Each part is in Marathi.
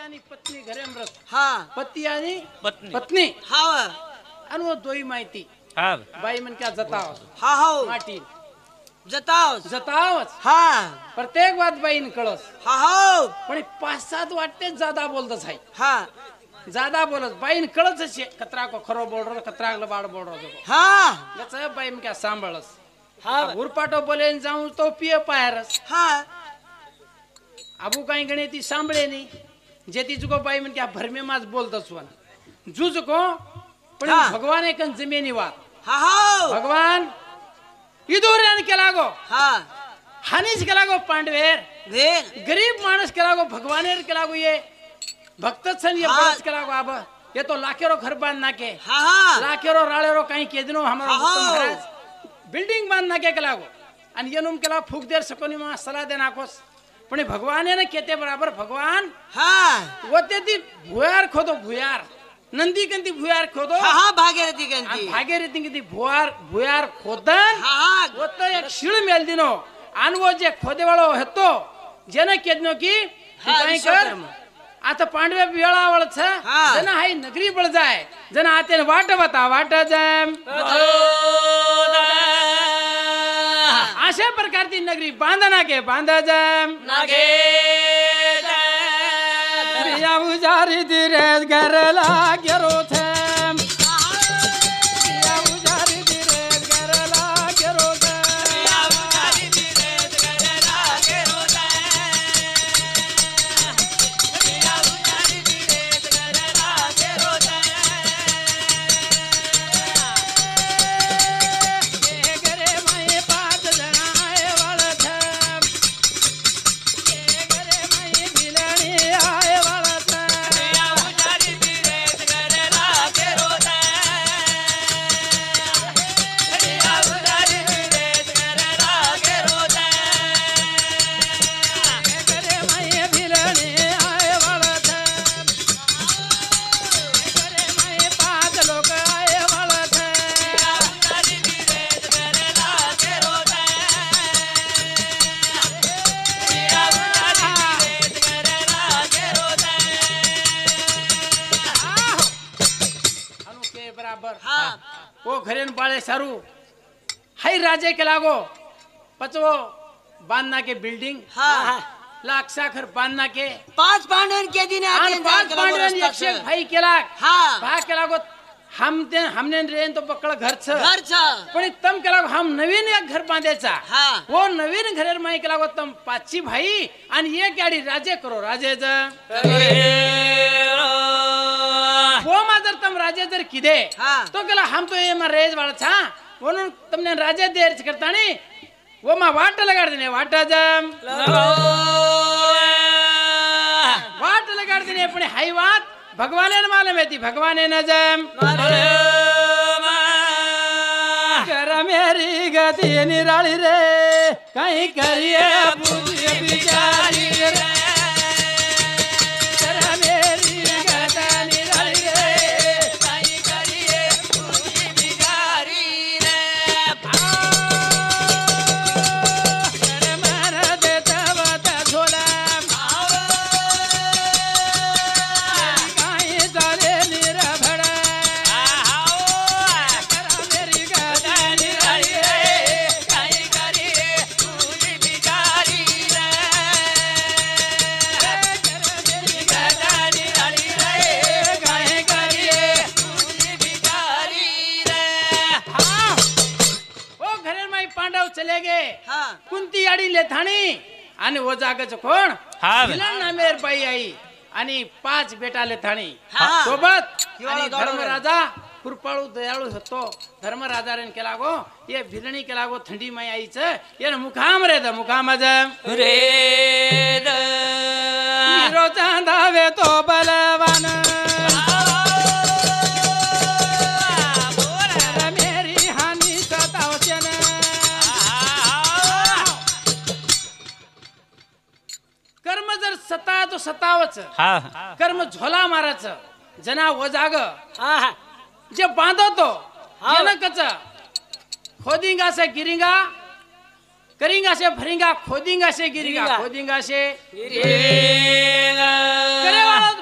आणि पत्नी घरे मृत. हा पती आणि पत्नी. पत्नी हा आणि वो दोई माहिती हा बाई म्हण क्या जताव हा हो माटी जताव जतावच हा प्रत्येक बात बाईन कळस. हा हो पण 5-7 वाटतेच जादा बोलतच आहे. हा ज्यादा बोलत बाईन कळच कतरा को खरो बोल रहा कतरा बाड़ बोल रहा हा गच बाई में क्या सांभळस. हा उरपाटो बोले जाऊं तो पिए पायरस. हा अबू काही गणे ती सांभळे नाही जेती जुको बाई में क्या भर में माज बोलतस वन जुज को पण हा. भगवान एक जमिनी वात. हा हो भगवान इदोऱ्यान केला गो हा हानीच केला गो पांडवेर वेर गरीब माणस केला गो भगवानेर केला गो ये भक्तच सन ये हा. बळच केला गो आब ये तो लाखेरो घर बांध नाके हा हा लाखेरो राळेरो काही केदनो हमारो हा. उत्तम महाराज बिल्डिंग बांध नाके केला गो आणि येनुम केला फूक देर सकोनी मा सलाह दे नाकोस पण भगवाने ने केते बराबर भगवान हा वो ते ती भुयार खोदो भुयार नंदी कंती भुयार खोदो हा हा भागीरथी आणि गंती भागीरथी कंती भुयार खोदन हा हा वो तो एक शिळ मेल दिनो आणि वो जे खोदेवाळो हेतो जेने केदनो की तू हा, काय कर विश्वकर्मा. आता पांडवे वेळावळ छ हा. जन हाय नगरी बळ जाय जन आते वाट बता वाट जम अशा प्रकारची नगरी बांधना के बांधा जम नागे प्रिया उजारी दिरे घर लागेरो थम प्रिया उजारी दिरे घर लागेरो बराबर वो घरेन बाळे सारू हाय राजे के लागो पचवो बांधना के बिल्डिंग हा लाख साखर बांधना के 5 पांडवन के दिन आते आणि 5 पांडवन एकशे भाई केला हा भा केला गो हमने रेन तो पकड़ घर छ घर छ पण तम केला हम नवीन एक घर बांधायचा हा वो नवीन घरेर माई केला गो तम 5 भाई आणि एक गाडी राजे करो राजे ज वो माजर तम राजे जर किदे हा. तो केला हम तो ये मा रेज वाला था म्हणून तुमने राजे देर करता नहीं वो मा वाट लगाड़ देने वाट जम वाट लगाड़ देने अपने हाई बात भगवाने ने मालूम है थी भगवाने न जम कर मेरी गति निराली रे कहीं करिए बुझिए बिचारी रे कर मेरी गति निराली रे कहीं करिए बुझिए बिचारी रे कर मन देता बता झोला कहीं चले निरा भड़ा कर मेरी गति निराली रे कहीं करिए बुझिए बिचारी रे पांडव चले गए हा कुंती आडी लेथाणी आणि वो जागच कोण हा. विलन नामेर बाई आई आणि 5 बेटा लेथाणी हा. सोबत किवाळा आणि दौडवले. धर्मराजा कृपाळू दयाळू होतो धर्मराजा रेन केला गो ये भिलणी केला गो थंडी माई आईच ये मुखाम रे द मुखाम रे हीरो चांदावे तो बलवान मेरी हानी सतावचन कर्म जर सता तो सतावच हा कर्म झोला माराच जना वो जाग हा जे बांधतो हा. ये न कच खोदिंगा से गिरिंगा करिंगा से भरिंगा खोदिंगा से गिरिंगा गिरिंगा. खोदिंगा से गिरिंगा. करे वाला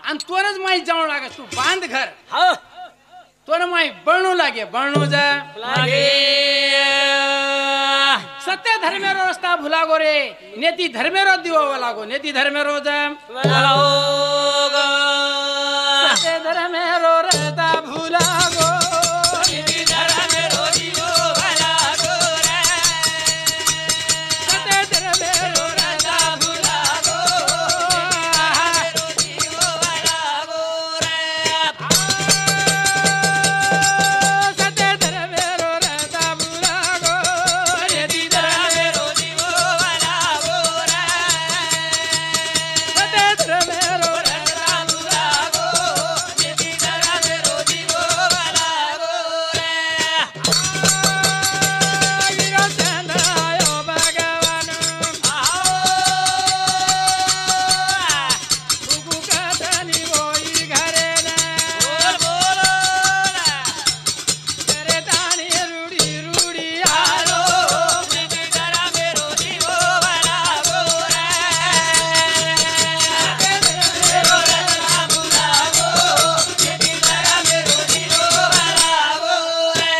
आणि तोरच माई जाणू लागे तू बांध घर हो तोर माई बळणू लागे बळणू जा लागे सत्य धर्मेरो रस्ता भुलागो रे नेती धर्मेरो दिवो लागो नेती धर्मेरो जा सत्य धर्मेरो रस्ता भुलागो नेती धर्मेरो दिवो लागो रे सत्य धर्मेरो रस्ता भुलागो दिवो लागो रे सत्य धर्मेरो रस्ता भुलागो नेती धर्मेरो दिवो लागो रे सत्य धर्मेरो रस्ता भुलागो नेती धर्मेरो दिवो लागो रे वीरो चंद्रायो भगवान बुगु कथनी होई घरे ना बोलो ना तेरे तानी रूडी रूडी आलो नेती धर्मेरो दिवो लागो रे धर्मेरो रस्ता भुलागो नेती धर्मेरो दिवो लागो रे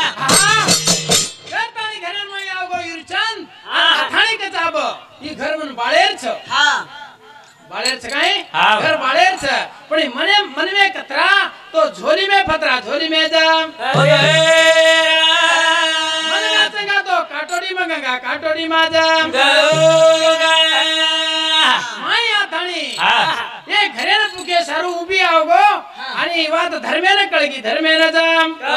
घर ताणी घरान माई आवगो युरचंद थाणी के जाब ई घर मन बाळेर छ हा बाळेर छ काय घर बाळेर छ पण ई मने मन में कतरा तो झोली में फतरा झोली में जा मन में चंगा तो काटोडी में गंगा काटोडी में जा माई आ थाणी ये घरे न पुके सारू उभी आवगो आणि ई वात धर्मेने कळगी धर्मेने जा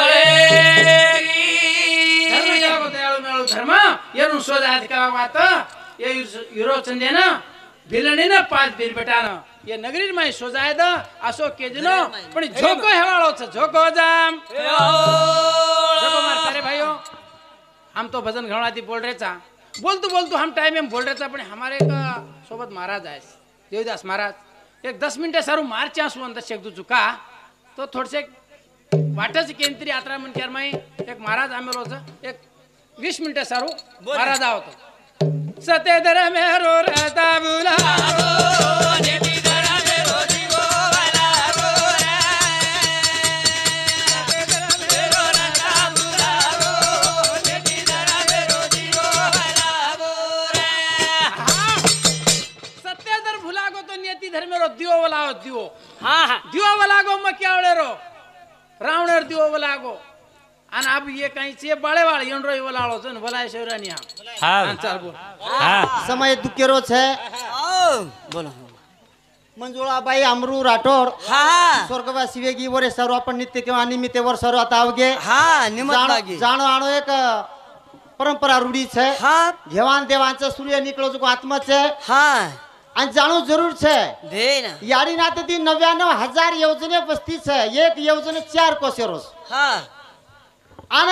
धर्म जागो दयाळू मेळू धर्म येनु सोजात का वात ये युरो चंदेना भिलणीने 5 बीर बेटाना ये नगरी में सोजाय द असो केजनो पण झोको हेवाळो छ झोको जाम झोको मार सारे भाइयों हम तो भजन घणाती बोल रहे चा बोलतो बोलतो हम टाइम में बोल रहे चा पण हमारे का सोबत महाराज आहे देवदास महाराज एक 10 मिनिटे सारू मारच्या असू अंदर शेगदू चुका तो थोडसे वाटच केंद्री यात्रा मन कर माई एक महाराज आम्ही रोज एक 20 मिनिटे सारू महाराज आवतो सत्य धर्मेरो रस्ता भुलागो नेती धर्मेरो दिवो लागो रे सत्य धर्मेरो रस्ता भुलागो नेती धर्मेरो दिवो लागो रे सत्य धर भुलागो तो नेती धर्मेरो दिवो लागो दिवो हा हा दिवो लागो मक्यावळेरो रावणेर दिवो लागो आणि अब ये काही चे बाळेवाळ येणरो वलाळो छन वलाय शौरानी हा चाल बोल समय दुखेरो छे ओ बोलो मंजुळाबाई अमरू राठोड हा स्वर्गवासी वेगी वरे सर्व आपण नित्य किंवा निमित्ते वर सर्व आता आवगे हा निमत लागे जाणो आणो एक परंपरा रूढी छे हा घेवान देवांचं सूर्य निकळो जो आत्मा छे हा आणि जाणू जरूर छे दे ना याडी नाते ती 99,000 योजने बसती छे एक योजने 4 कोसेरोस हा आना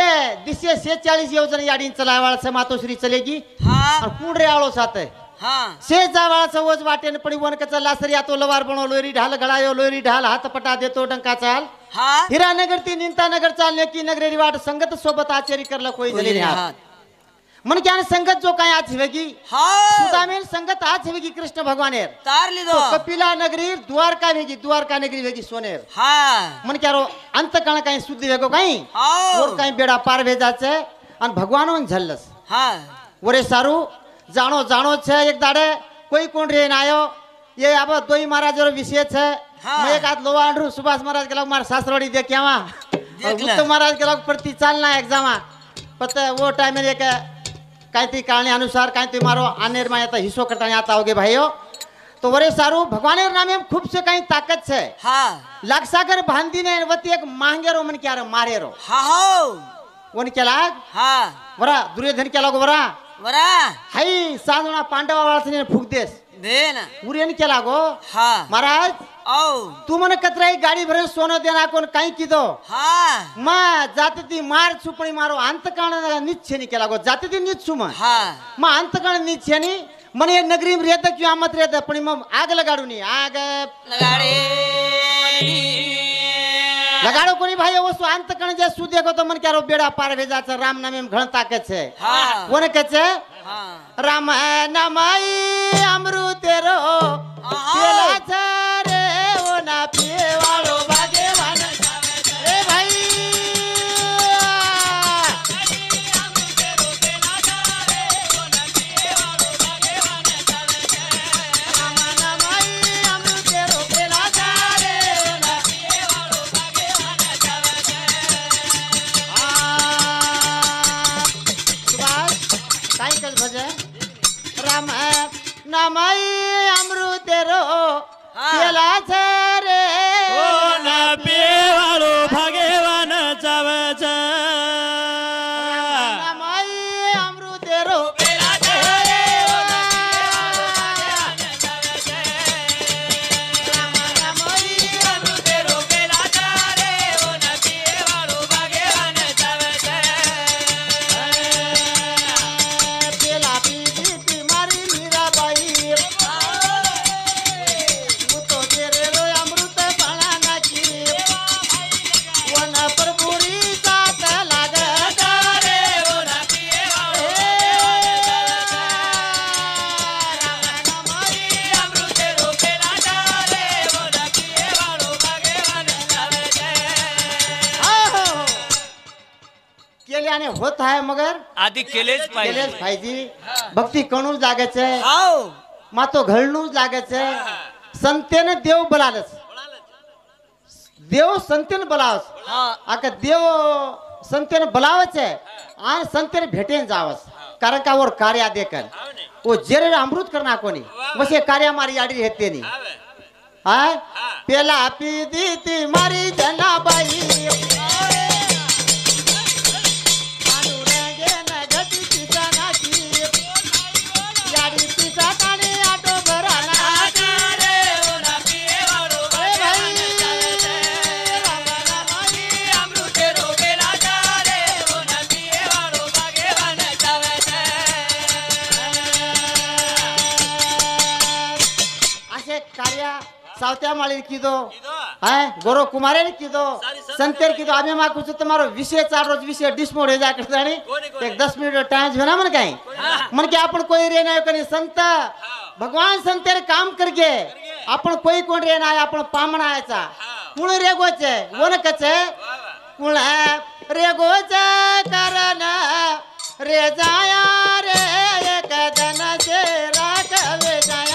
146 योजना याडी चलावाळ छे मातोश्री चलेगी हा और पुंडरे आळो साथे हा से जावाळाचा वज वाटेन पडी वन कचा लासरी आतो लवार बनो लोरी ढाल गळायो लोरी ढाल हात पटा देतो डंका चाल हा हिरानगर ती निंता नगर चालने की नगरेरी वाट संगत सोबत आचरी करला कोई जली नाही हात मन ज्ञान संगत जो काय आज हेगी हा सुदामेन संगत आज हेगी कृष्ण भगवानेर तार लीधो तो कपिला नगरी द्वारका वेगी द्वारका नगरी वेगी सोनेर हा मन क्यारो अंत कण काय शुद्ध वेगो काय आओ और काय बेडा पार भेजाचे आणि भगवानोन झल्लस हा वरे सारू जाणो जाणो छे एक दाडे कोई कोण रे नायो ये अब दोई महाराज रो विषय छे हाँ। मैं एक आध लोवा अंडरू सुभाष महाराज के लोग मार सासरोड़ी देख्यावा और उत्तम महाराज के लोग प्रति चालना एग्जामा पता वो टाइम में एक कायती काळने अनुसार कायती मारो आनेर में आता हिस्सो करता आता होगे भाइयों तो वरे सारू भगवानेर नामे में खूब से कहीं ताकत छे हा लाक्षागर भांदी ने वती एक मांगेरो मन क्या रो मारेरो हा हो वन के लाग हा वरा दुर्योधन के लोग वरा वरा हाई साधना पांडवा वाळसने फूक देस दे ना उरेन के लागो हा महाराज ओ तू मन कतराई गाडी भरे सोनो देना कोण काही किदो हा मा जाते ती मार छुपणी मारो अंतकाण निच्छेनी के लागो जाते ती निच्छू मा हा मा अंतकाण निच्छेनी मन ये नगरी में रहता क्यों मत रहता पण म आग लगाडू नी आग लगाडे लगाडो कोणी भाई वस्तु अंतकाण जे सु देखो तो मन क्या रो बेड़ा पार भेजाचा राम नामे में घण ताकत छे हा कोने के छे हा राम नमाई अमृत तेरो आहा। तेला छे रे પેલા છે રે ઓના પીવાળો ભગવાન જાવે છે માઈ અમૃતેરો કેલ્યાને હોત થાય મગર આદિ કેલે જ પાઈ કેલેશ ભાઈજી ભક્તિ કણું જ લાગે છે આવ માં તો ઘરનું જ લાગે છે સંતેને દેવ બોલાવે છે દેવ સંતેને બોલાવે છે હા આ કે દેવ સંતેને બોલાવે છે આ સંતેને ભેટેને જ આવે છે કારણ કે ઓર કાર્ય દેકર ઓ જેરે અમૃત કરના કોની વસે કાર્ય મારી આડી રહેતે ની હા પેલા આપી દીધી મારી જનાબાઈ सावत्या माळी कीधो हाय गोरो कुमारे ने कीधो संतेर कीधो आम्ही मागू છું તમારો વિષય ચાર રોજ વિષય ડિસ્મોડ હે જા કરતાણી એક 10 મિનિટ ટાઈम છે ના મને કાઈ मन के आपण कोई रे ना कनी संत भगवान संतेर काम करगे आपण कोई कोण रे ना आपण पामणा आयचा कुण रे गोचे वन कचे कुण रे गोचे करन रे जाया रे एक दन से राखवे जाया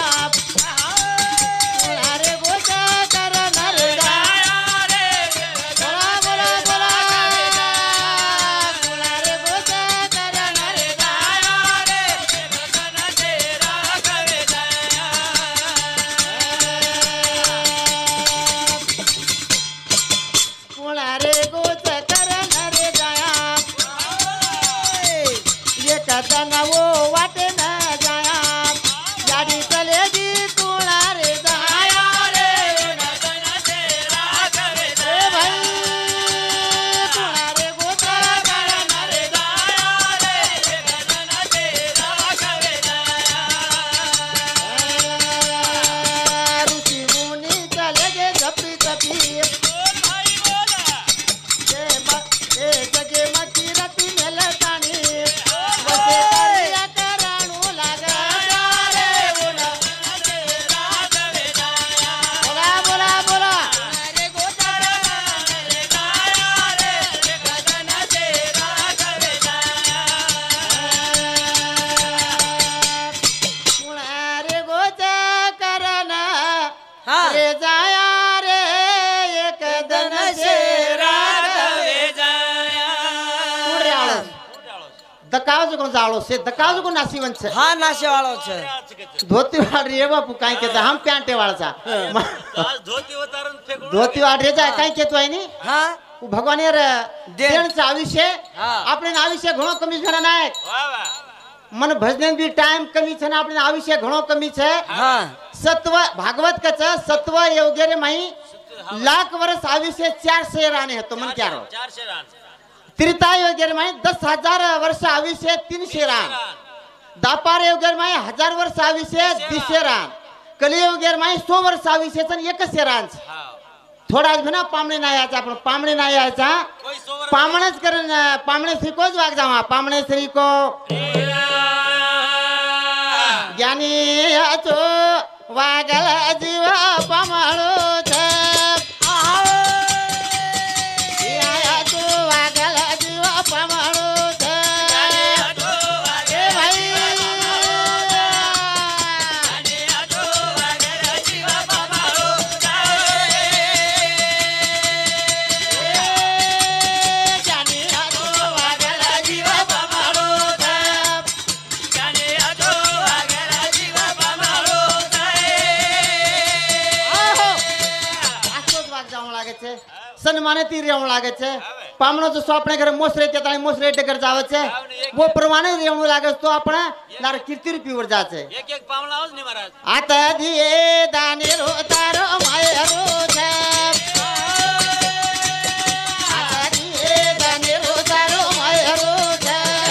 દકાવજો કોણ જાળો છે દકાવજો કોણ નાસીવન છે હા નાશે વાળો છે ધોતી વાળ રે બાપુ કાઈ કેતા હમ પ્યાંટે વાળ છે ધોતી ઉતારન ફેંકો ધોતી વાળ રે જા કાઈ કેતો આઈ ની હા ભગવાન યાર દેણ છે આવી છે હા. આપણે આવી છે ઘણો કમી છે નાયક વાહ વાહ मन भजन भी टाइम कमी છે ને આપણે આવી છે ઘણો કમી છે હા सत्व भागवत कच सत्व वगैरे माही लाख वर्ष આવી છે 400 રાને હતો मन क्यारो 400 રાન त्रिताय वगैरे माही 10,000 वर्ष આવી છે 300 રાन दापारे वगैरे माही 1000 वर्ष આવી છે 200 રાन कली वगैरे माही 100 वर्ष આવી છે અને 100 રાन હા थोडा જ ભના પામણે ના આયા છે આપણે પામણે ના આયા છે કોઈ 100 વર્ષ પામણે જ કરે પામણે શ્રી કો જ વાગ જાવા પામણે શ્રી કો ज्ञानी आचो वागल जीवा पामळो छे आचो वागल जीवा पामळो छे ए भाई ज्ञानी आचो वागल जीवा पामळो छे સન્માનિત રહેવું લાગે છે પામણો જો આપણે ઘરે મોસરે તે તાણી મોસરે ડગર જાવે છે વો પ્રમાણે રહેવું લાગે તો આપણે લાર કીર્તિ રૂપી વરજા છે એક એક પાવલા આવ ને મહારાજ આત દીએ દાને રો તારો માયરો છે આત દીએ દાને રો તારો માયરો છે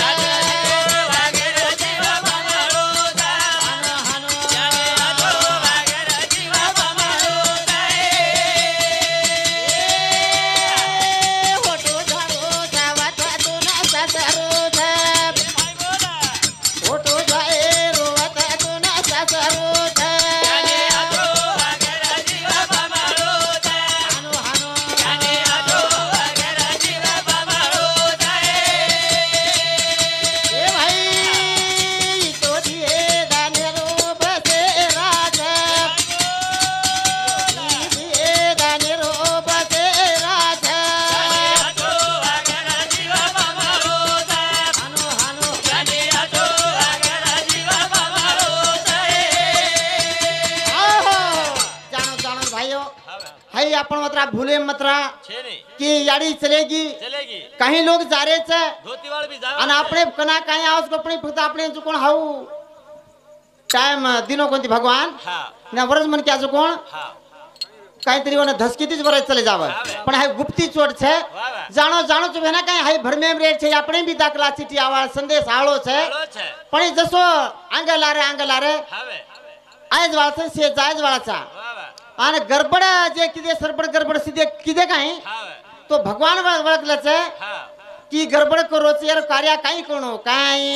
भूले मतरा कि याड़ी चलेगी कहीं लोग जा रहे छे અને આપણે કના કાઈ આવસ को अपनी फक्त આપણે जो कोण हाउ टाइम दिनो कोणती भगवान ना वरज मन क्या जो कोण काहीतरी वने धसकीतीच वरज चले जावे पण हाय गुप्ती चोट छे जानो जानो जो भेना काई हाय भरमेम रे छे આપણે बी दाखला चिठी आवा संदेश आळो छे पण जसो आंगलारे आयज वाळा से जायज वाळाचा आणि गडबड जे किदे सरबड गडबड सीधे किदे काही तो भगवान वळखलं छे की गडबड करो यार कार्य काही कोणो काही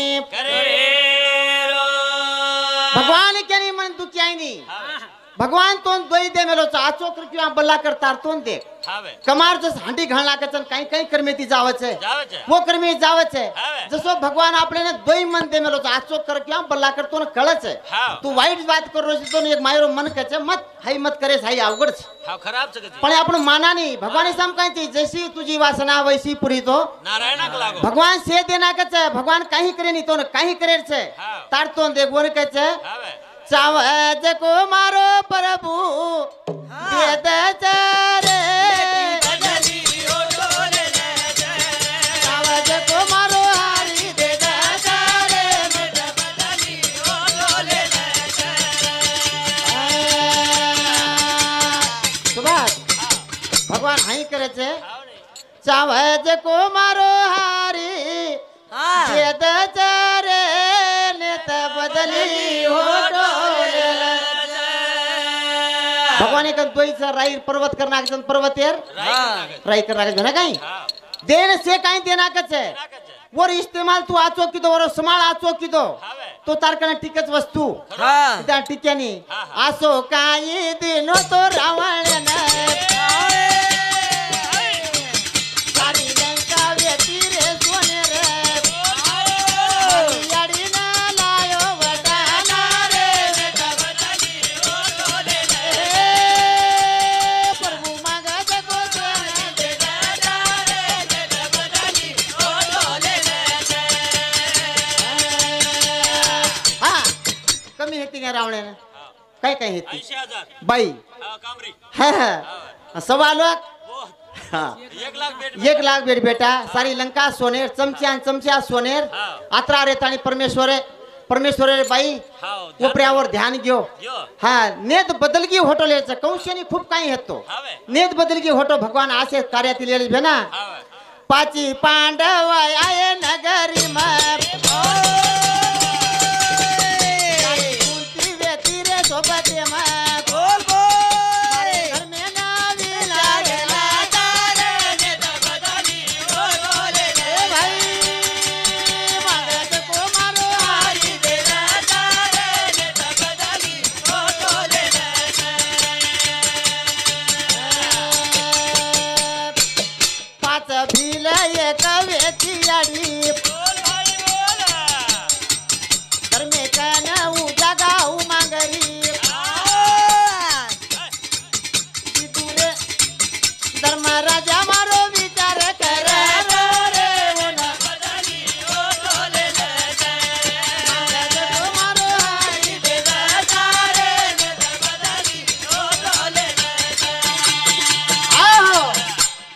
भगवान केनी मन तू क्याय नी भगवान तोन दोई दे मेलो आचो कर क्यों बल्ला करता तोन दे कमार जस हांडी घाण लागे छन काही काही कर्मेती जावे छे वो कर्मे जावे छे जसो भगवान आपने दोई मन दे मेलो आचो कर क्यों बल्ला कर तोन कळे छे तू वाईट बात करो छे तोन एक मायरो मन के छे मत हाई मत करे हाई अवगड छे हाव खराब छे पण आपण माना नी भगवान साम काही थी जैसी तुझी वासना वैसी पूरी तो नारायण का लागो भगवान से देना के छे भगवान काही करे नी तोन काही करे छे तार तोन दे गोन के छे चावज को मारो प्रभु दे दे रे चावज को मारो हरि दे दे रे सुभाष भगवान हाई करे छे चावज को मारो हरि दे दे रे ने त बदली हो भगवान एक दोईचा राई पर्वत करना के पर्वतेर राई करना के ना काही देन से काही देना के छे वर इस्तेमाल तू आचो की दो वर समाल आचो की दो तो तार कने टिकच वस्तु त्या टिक्यानी आसो काही दिनो तो रावण ने सारी लंका वेती रे सोने रे याडी ना लायो वटाना रे रावणे काय काय हेती 80,000 बाई कामरी सवा लाख 1 लाख बेट बेटा सारी लंका सोनेर चमच्या सोनेर आत्रा रेतानी परमेश्वर बाई कोपऱ्यावर ध्यान घेऊ हा नेत बदलगी होटोलेचं कौशनी खूप काही हेतो नेत बदलगी होटो भगवान असे कार्यातील भेना पाची पांडव आये नगरी में सोबते में बोल बोल घर में नावी लागला तारे ने बदली हो बोले भाई मांगत को मारो हरि दे तारे ने बदली हो बोले पाच भील एक वेचियाडी बोल भाई बोल घर में काना उजागाऊ मांगरी धर्मराजा मारो विचार करे रे ओना बदली हो बोले मांगत को मारो हरि दे तारे ने बदली हो बोले आहो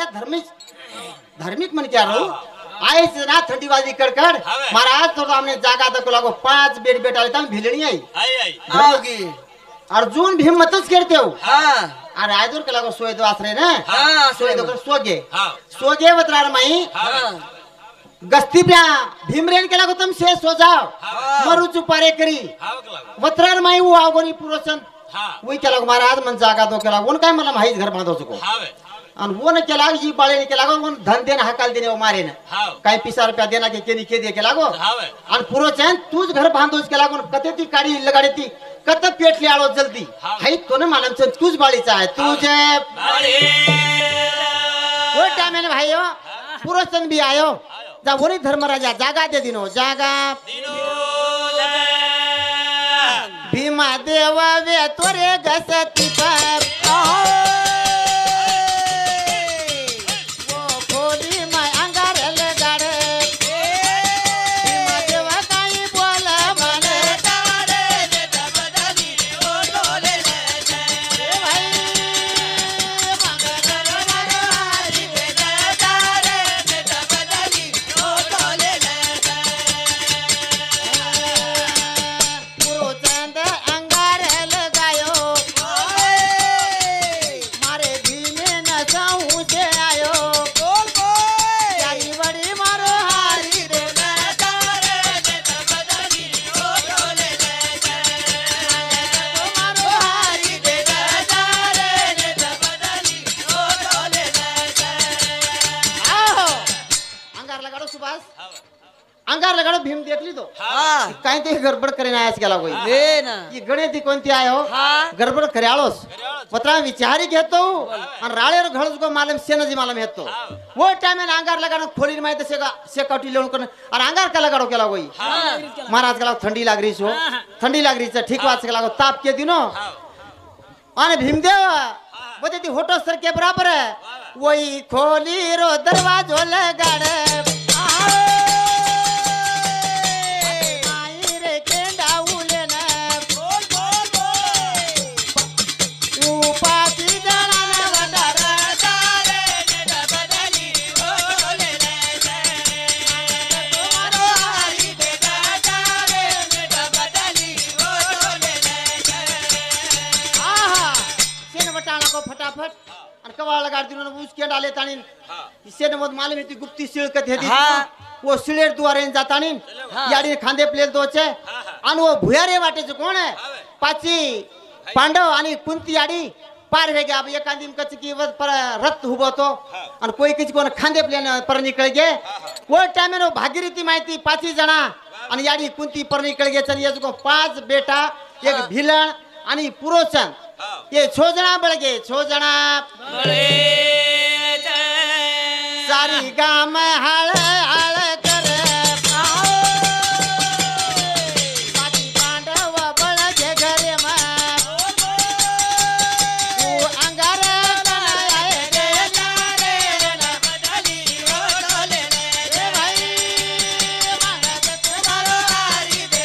धार्मिक मन क्या रहो आए से ना ठंडी बाजी कड़कड़ महाराज तो हमने जागा तक लागो 5 बेड बेटा लेता भिलनी आई आओगी अर्जुन भीम मतच करते हो हाँ अरे आयदुर के लागो सोए दो आसरे ने हाँ सोए दो कर सोगे हाँ सोगे बतरार माई हाँ गस्ती ब्या भीमरेन के लागो तुम से सो जाओ हाँ। मरु चुपारे करी हाँ लागो बतरार माई वो आवगोनी पुरोसन हाँ वही के लागो महाराज मन जागा दो के लागो उन काय मला माहित घर बांधो सको हाँ अन वो न के लाग जी बाळे ने के लागो उन धन देना हकाल देने वो मारे ने हाँ काय पैसा रुपया देना के केनी के दे के लागो हाँ अन पुरो चैन तूच घर बांधो के लागो कते ती काडी लगाडी ती कत पेट ले आलो जल्दी हाँ। हाई तो ने मालूम से तूच बाळीचा आहे तुझे वो टाइम में भाइयो पुरो चंद भी आयो जा वरी धर्मराजा जागा दे दिनो जागा भीमा देवा वे तोरे गसती पर वो खोली माय अंगार लगाड़े भीमा देवा काई बोल मने भाई पुरो चंद अंगार लगायो मारे भीमे न जाऊं से आयो यारी बड़ी मारो हारी रे मारो हारी रे आओ अंगार लगाड़ो सुभाष अंगार लगाड़ो भीम देख ली तो हाँ काय ते गडबड करेन आयस गेला कोई दे ना ही गणिती कोणती आहे हो हाँ गडबड कर्याळोस पत्रा विचारी घेतो आणि राळेर घळस को मालम सेनजी मालम हेतो वो टाइम में अंगार लगानो खोली माहित से काटी लेऊन कर और अंगार का लगाडो केला कोई महाराज केला थंडी लाग रही छो थंडी लाग रही छ ठीक बात से लागो ताप के दिनो आणि भीमदेव बोते ती होटो सर के बराबर है वही खोली रो दरवाजो लगाड़े आई रे केंडा उलेना उपाती जणाना वडारा आहा सेन वटाणा को फटाफट और कवाड़ लगा दिनो उस के डाले तानी इससे न मालूम है ती गुप्ती सील के थे दी हाँ। वो सिलेर द्वारे जातानी हाँ। याडी खांदे प्लेल दोचे आणि वो भुयारे वाटे जो कोण आहे पाची पांडव आणि कुंती याडी पार हो गया अब एकांदी कच की पर रथ हुबो तो आणि कोई किसी कोण खांदे प्लेन पर निकल गए वो टाइम में भागीरथी माहिती पाची जना आणि याडी कुंती पर निकल गए चल ये जो 5 बेटा एक भिलन आणि पुरोचन ये 6 जना बढ़ गए 6 जना सारी गाम हाल हाल करे पाची पांडव बळ जे घरे मा वो अंगार बनाए रे ए भाई मांगत तुम्हारो हारी दे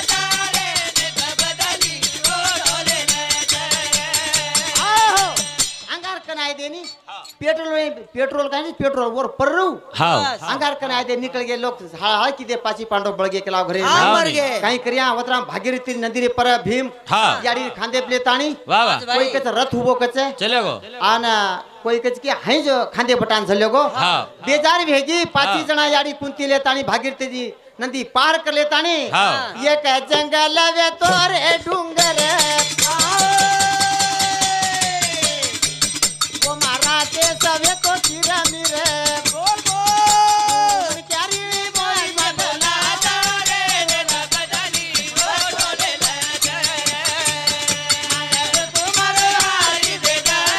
आहो अंगार कनाय देनी पेट्रोल का नहीं पेट्रोल वो पर हाँ अंगार कनाय दे निकल गए लोग हाल की दे पाची पांडव बढ़ गए केला घरे हाँ, मर गए। कहीं करिया वतरा भागीरथी नदी रे पर भीम हाँ। याडी खांदे प्ले ताणी वाह वाह कोई कच रथ हुबो कचे चले गो आना कोई कच की हाई जो खांदे बटान झल्यो गो हाँ। बेजार भेगी पाची हाँ। जना याडी कुंती ले ताणी भागीरथी जी नदी पार कर ले ताणी हाँ। ये कह जंगल वे तोरे डूंगर वो मारा के सवे तो चिरा मिरे बोल बोल क्यारी बोल बदला तुम्हारे हारी दे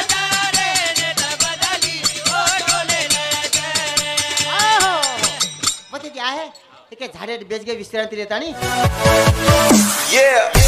आहो बते क्या है एक झाड़े बेच के विश्रांति लेता नहीं Yeah.